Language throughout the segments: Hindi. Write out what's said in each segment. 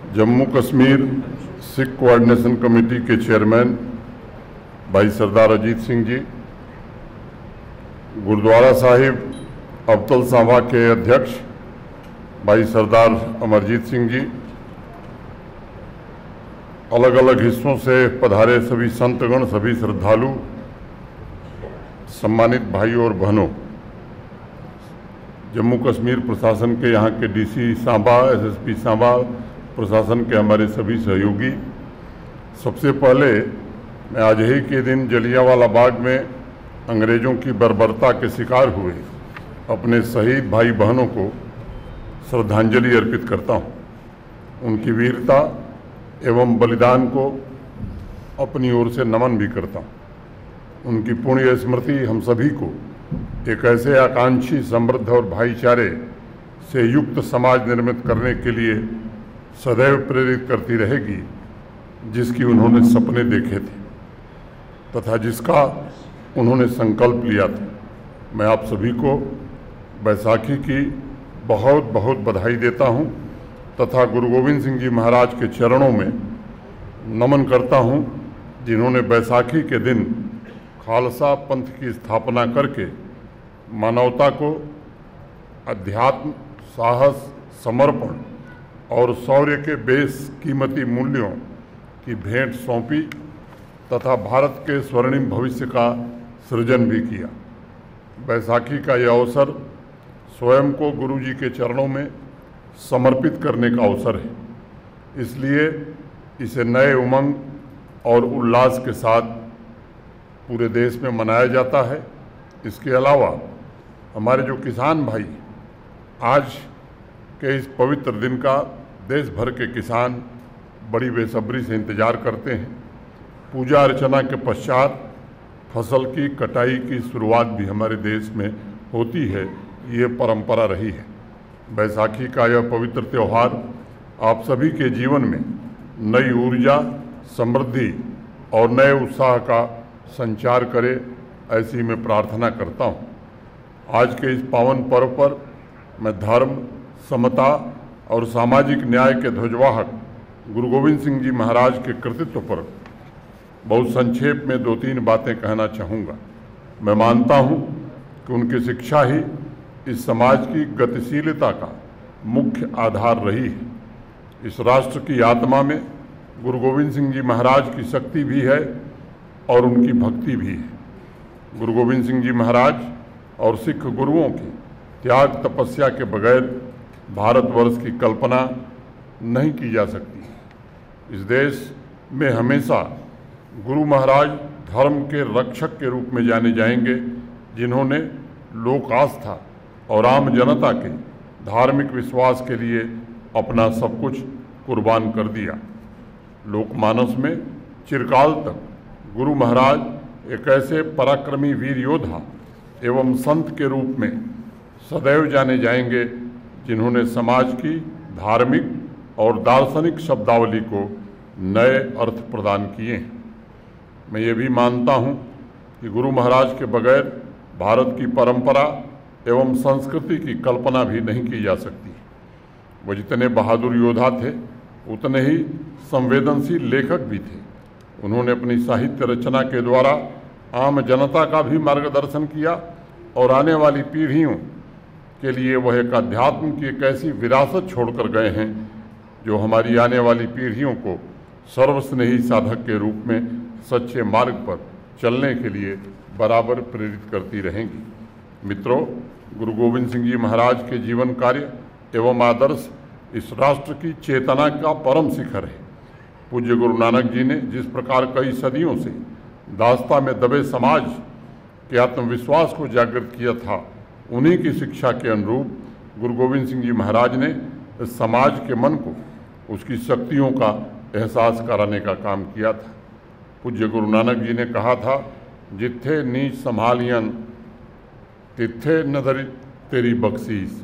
जम्मू कश्मीर सिख कोऑर्डिनेशन कमेटी के चेयरमैन भाई सरदार अजीत सिंह जी, गुरुद्वारा साहिब अब्दुल साहबा के अध्यक्ष भाई सरदार अमरजीत सिंह जी, अलग अलग हिस्सों से पधारे सभी संतगण, सभी श्रद्धालु, सम्मानित भाई और बहनों, जम्मू कश्मीर प्रशासन के यहाँ के डीसी सांबा, एसएसपी सांबा, प्रशासन के हमारे सभी सहयोगी, सबसे पहले मैं आज ही के दिन जलियांवाला बाग में अंग्रेज़ों की बर्बरता के शिकार हुए अपने शहीद भाई बहनों को श्रद्धांजलि अर्पित करता हूँ। उनकी वीरता एवं बलिदान को अपनी ओर से नमन भी करता हूँ। उनकी पुण्य स्मृति हम सभी को एक ऐसे आकांक्षी, समृद्ध और भाईचारे से युक्त समाज निर्मित करने के लिए सदैव प्रेरित करती रहेगी, जिसकी उन्होंने सपने देखे थे तथा जिसका उन्होंने संकल्प लिया था। मैं आप सभी को बैसाखी की बहुत बहुत बधाई देता हूं तथा गुरु गोविंद सिंह जी महाराज के चरणों में नमन करता हूं, जिन्होंने बैसाखी के दिन खालसा पंथ की स्थापना करके मानवता को अध्यात्म, साहस, समर्पण और शौर्य के बेशकीमती मूल्यों की भेंट सौंपी तथा भारत के स्वर्णिम भविष्य का सृजन भी किया। बैसाखी का यह अवसर स्वयं को गुरु जी के चरणों में समर्पित करने का अवसर है, इसलिए इसे नए उमंग और उल्लास के साथ पूरे देश में मनाया जाता है। इसके अलावा हमारे जो किसान भाई आज के इस पवित्र दिन का देश भर के किसान बड़ी बेसब्री से इंतजार करते हैं। पूजा अर्चना के पश्चात फसल की कटाई की शुरुआत भी हमारे देश में होती है, ये परंपरा रही है। बैसाखी का यह पवित्र त्यौहार आप सभी के जीवन में नई ऊर्जा, समृद्धि और नए उत्साह का संचार करे, ऐसी मैं प्रार्थना करता हूँ। आज के इस पावन पर्व पर मैं धर्म, समता और सामाजिक न्याय के ध्वजवाहक गुरु गोविंद सिंह जी महाराज के कृतित्व पर बहुत संक्षेप में 2-3 बातें कहना चाहूँगा। मैं मानता हूँ कि उनकी शिक्षा ही इस समाज की गतिशीलता का मुख्य आधार रही है। इस राष्ट्र की आत्मा में गुरु गोविंद सिंह जी महाराज की शक्ति भी है और उनकी भक्ति भी है। गुरु गोविंद सिंह जी महाराज और सिख गुरुओं की त्याग तपस्या के बगैर भारतवर्ष की कल्पना नहीं की जा सकती। इस देश में हमेशा गुरु महाराज धर्म के रक्षक के रूप में जाने जाएंगे, जिन्होंने लोक आस्था और आम जनता के धार्मिक विश्वास के लिए अपना सब कुछ कुर्बान कर दिया। लोकमानस में चिरकाल तक गुरु महाराज एक ऐसे पराक्रमी वीर योद्धा एवं संत के रूप में सदैव जाने जाएंगे, जिन्होंने समाज की धार्मिक और दार्शनिक शब्दावली को नए अर्थ प्रदान किए हैं। मैं ये भी मानता हूँ कि गुरु महाराज के बगैर भारत की परंपरा एवं संस्कृति की कल्पना भी नहीं की जा सकती। वो जितने बहादुर योद्धा थे, उतने ही संवेदनशील लेखक भी थे। उन्होंने अपनी साहित्य रचना के द्वारा आम जनता का भी मार्गदर्शन किया और आने वाली पीढ़ियों के लिए वह एक अध्यात्म की एक ऐसी विरासत छोड़कर गए हैं, जो हमारी आने वाली पीढ़ियों को सर्वस्नेही साधक के रूप में सच्चे मार्ग पर चलने के लिए बराबर प्रेरित करती रहेंगी। मित्रों, गुरु गोविंद सिंह जी महाराज के जीवन कार्य एवं आदर्श इस राष्ट्र की चेतना का परम शिखर है। पूज्य गुरु नानक जी ने जिस प्रकार कई सदियों से दास्ता में दबे समाज के आत्मविश्वास को जागृत किया था, उन्हीं की शिक्षा के अनुरूप गुरु गोविंद सिंह जी महाराज ने इस समाज के मन को उसकी शक्तियों का एहसास कराने का काम किया था। पूज्य गुरु नानक जी ने कहा था, जिथे नीच संभालियन तिथे नदर तेरी बख्शीस,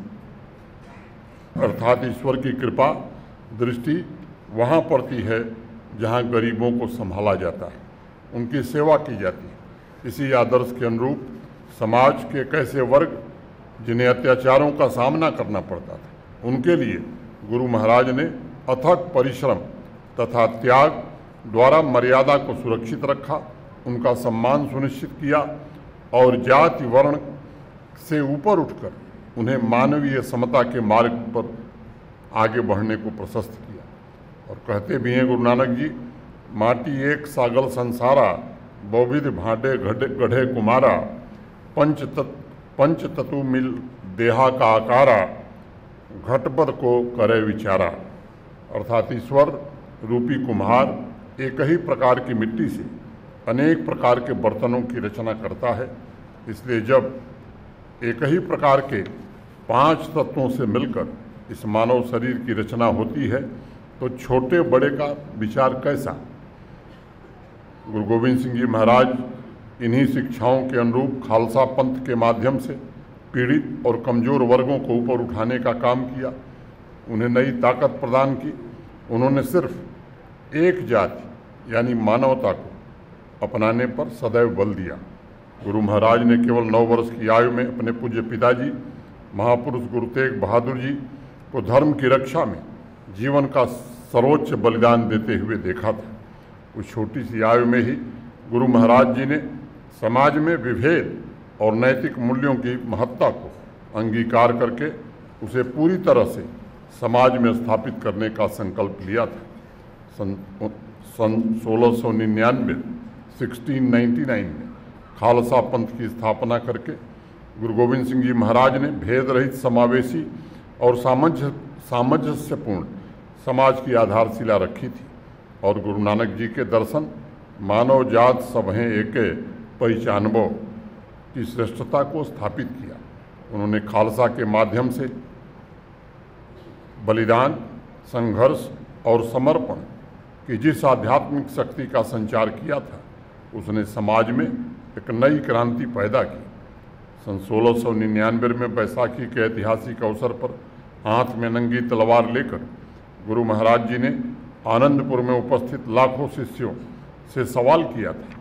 अर्थात ईश्वर की कृपा दृष्टि वहाँ पड़ती है जहाँ गरीबों को संभाला जाता है, उनकी सेवा की जाती है। इसी आदर्श के अनुरूप समाज के एक ऐसे वर्ग जिन्हें अत्याचारों का सामना करना पड़ता था, उनके लिए गुरु महाराज ने अथक परिश्रम तथा त्याग द्वारा मर्यादा को सुरक्षित रखा, उनका सम्मान सुनिश्चित किया और जाति वर्ण से ऊपर उठकर उन्हें मानवीय समता के मार्ग पर आगे बढ़ने को प्रशस्त किया। और कहते भी हैं गुरु नानक जी, माटी एक सागल संसारा, बहुविध भांडे गढ़े कुमारा, पंच तत्व मिल देहा का आकारा, घटपद को करे विचारा। अर्थात ईश्वर रूपी कुम्हार एक ही प्रकार की मिट्टी से अनेक प्रकार के बर्तनों की रचना करता है, इसलिए जब एक ही प्रकार के 5 तत्वों से मिलकर इस मानव शरीर की रचना होती है तो छोटे बड़े का विचार कैसा। गुरु गोविंद सिंह जी महाराज इन्हीं शिक्षाओं के अनुरूप खालसा पंथ के माध्यम से पीड़ित और कमज़ोर वर्गों को ऊपर उठाने का काम किया, उन्हें नई ताकत प्रदान की। उन्होंने सिर्फ एक जाति यानी मानवता को अपनाने पर सदैव बल दिया। गुरु महाराज ने केवल 9 वर्ष की आयु में अपने पूज्य पिताजी महापुरुष गुरु तेग बहादुर जी को धर्म की रक्षा में जीवन का सर्वोच्च बलिदान देते हुए देखा था। उस छोटी सी आयु में ही गुरु महाराज जी ने समाज में विभेद और नैतिक मूल्यों की महत्ता को अंगीकार करके उसे पूरी तरह से समाज में स्थापित करने का संकल्प लिया था। सन 1699 में खालसा पंथ की स्थापना करके गुरु गोविंद सिंह जी महाराज ने भेद रहित, समावेशी और सामंजस्यपूर्ण समाज की आधारशिला रखी थी। और गुरु नानक जी के दर्शन मानव जात सबहें एके पहिचानबो की श्रेष्ठता को स्थापित किया। उन्होंने खालसा के माध्यम से बलिदान, संघर्ष और समर्पण की जिस आध्यात्मिक शक्ति का संचार किया था, उसने समाज में एक नई क्रांति पैदा की। सन 1699 में बैसाखी के ऐतिहासिक अवसर पर हाथ में नंगी तलवार लेकर गुरु महाराज जी ने आनंदपुर में उपस्थित लाखों शिष्यों से सवाल किया था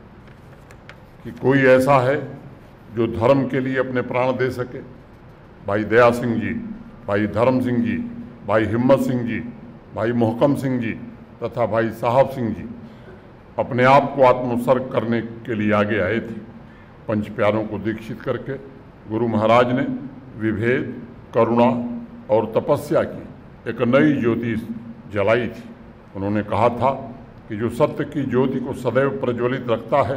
कि कोई ऐसा है जो धर्म के लिए अपने प्राण दे सके। भाई दया सिंह जी, भाई धर्म सिंह जी, भाई हिम्मत सिंह जी, भाई मोहकम सिंह जी तथा भाई साहब सिंह जी अपने आप को आत्मोत्सर्ग करने के लिए आगे आए थे। पंच प्यारों को दीक्षित करके गुरु महाराज ने विभेद, करुणा और तपस्या की एक नई ज्योति जलाई थी। उन्होंने कहा था कि जो सत्य की ज्योति को सदैव प्रज्वलित रखता है,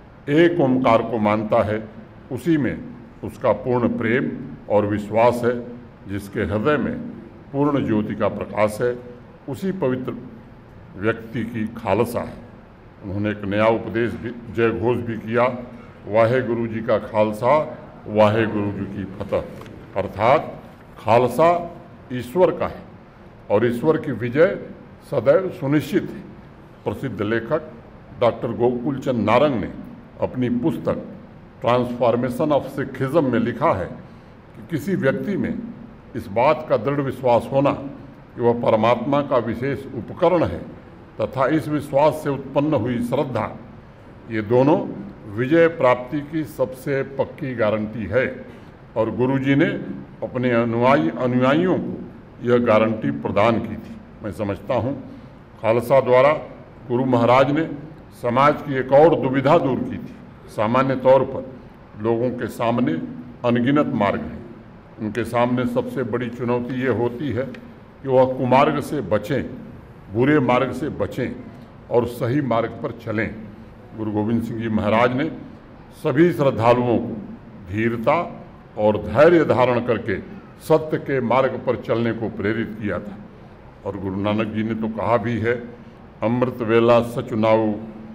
एक ओंकार को मानता है, उसी में उसका पूर्ण प्रेम और विश्वास है। जिसके हृदय में पूर्ण ज्योति का प्रकाश है, उसी पवित्र व्यक्ति की खालसा है। उन्होंने एक नया उपदेश भी, जय घोष भी किया, वाहे गुरु जी का खालसा, वाहे गुरु जी की फतह। अर्थात खालसा ईश्वर का है और ईश्वर की विजय सदैव सुनिश्चित है। प्रसिद्ध लेखक डॉक्टर गोकुलचंद नारंग ने अपनी पुस्तक ट्रांसफॉर्मेशन ऑफ सिखिज्म में लिखा है कि किसी व्यक्ति में इस बात का दृढ़ विश्वास होना कि वह परमात्मा का विशेष उपकरण है तथा इस विश्वास से उत्पन्न हुई श्रद्धा, ये दोनों विजय प्राप्ति की सबसे पक्की गारंटी है। और गुरुजी ने अपने अनुयायियों को यह गारंटी प्रदान की थी। मैं समझता हूँ खालसा द्वारा गुरु महाराज ने समाज की एक और दुविधा दूर की थी। सामान्य तौर पर लोगों के सामने अनगिनत मार्ग हैं, उनके सामने सबसे बड़ी चुनौती ये होती है कि वह कुमार्ग से बचें, बुरे मार्ग से बचें और सही मार्ग पर चलें। गुरु गोविंद सिंह जी महाराज ने सभी श्रद्धालुओं को धीरता और धैर्य धारण करके सत्य के मार्ग पर चलने को प्रेरित किया था। और गुरु नानक जी ने तो कहा भी है, अमृत वेला सचुनाऊ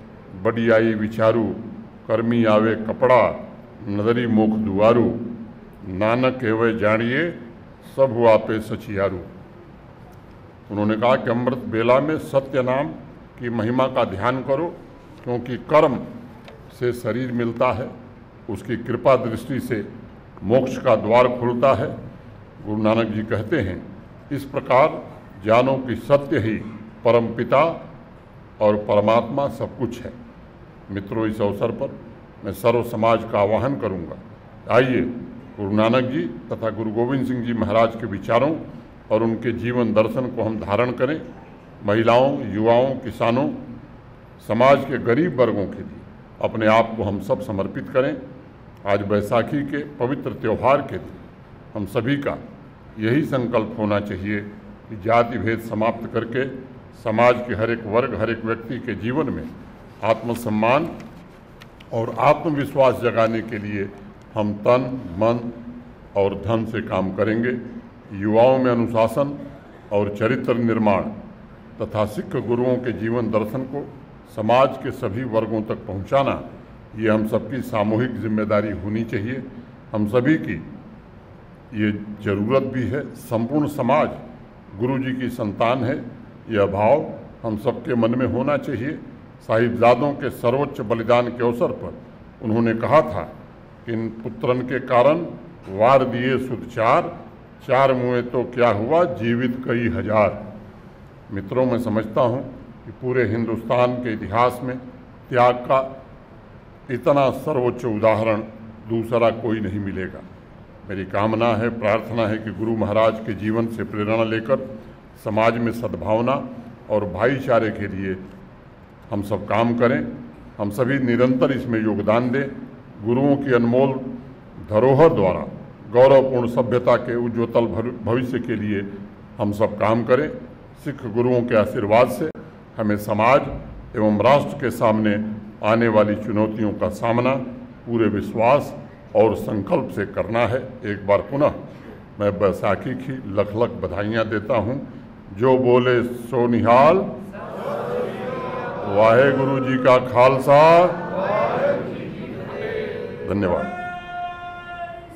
बड़ी आई विचारू, कर्मी आवे कपड़ा नदरी मुख दुआरू, नानक एवं जानिए सब हुआ पे सचियारू। उन्होंने कहा कि अमृत बेला में सत्य नाम की महिमा का ध्यान करो, क्योंकि कर्म से शरीर मिलता है, उसकी कृपा दृष्टि से मोक्ष का द्वार खुलता है। गुरु नानक जी कहते हैं, इस प्रकार जानो कि सत्य ही परमपिता और परमात्मा सब कुछ है। मित्रों, इस अवसर पर मैं सर्व समाज का आह्वान करूंगा, आइए गुरु नानक जी तथा गुरु गोविंद सिंह जी महाराज के विचारों और उनके जीवन दर्शन को हम धारण करें। महिलाओं, युवाओं, किसानों, समाज के गरीब वर्गों के लिए अपने आप को हम सब समर्पित करें। आज बैसाखी के पवित्र त्यौहार के दिन हम सभी का यही संकल्प होना चाहिए कि जाति भेद समाप्त करके समाज के हर एक वर्ग, हर एक व्यक्ति के जीवन में आत्मसम्मान और आत्मविश्वास जगाने के लिए हम तन, मन और धन से काम करेंगे। युवाओं में अनुशासन और चरित्र निर्माण तथा सिख गुरुओं के जीवन दर्शन को समाज के सभी वर्गों तक पहुंचाना, ये हम सबकी सामूहिक जिम्मेदारी होनी चाहिए। हम सभी की ये जरूरत भी है। संपूर्ण समाज गुरु जी की संतान है, यह भाव हम सबके मन में होना चाहिए। साहिबजादों के सर्वोच्च बलिदान के अवसर पर उन्होंने कहा था कि इन पुत्रन के कारण वार दिए सुध चार, चार मुए तो क्या हुआ जीवित कई हजार। मित्रों, मैं समझता हूँ कि पूरे हिंदुस्तान के इतिहास में त्याग का इतना सर्वोच्च उदाहरण दूसरा कोई नहीं मिलेगा। मेरी कामना है, प्रार्थना है कि गुरु महाराज के जीवन से प्रेरणा लेकर समाज में सद्भावना और भाईचारे के लिए हम सब काम करें। हम सभी निरंतर इसमें योगदान दें। गुरुओं की अनमोल धरोहर द्वारा गौरवपूर्ण सभ्यता के उज्ज्वल भविष्य के लिए हम सब काम करें। सिख गुरुओं के आशीर्वाद से हमें समाज एवं राष्ट्र के सामने आने वाली चुनौतियों का सामना पूरे विश्वास और संकल्प से करना है। एक बार पुनः मैं बैसाखी की लख लख बधाइयाँ देता हूँ। जो बोले सो निहाल, वाहे गुरु जी का खालसा। धन्यवाद।